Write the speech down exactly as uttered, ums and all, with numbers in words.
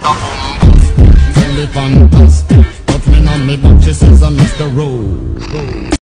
Tell me fantastic. Touch me on me butt, she says I'm Mister Rowe.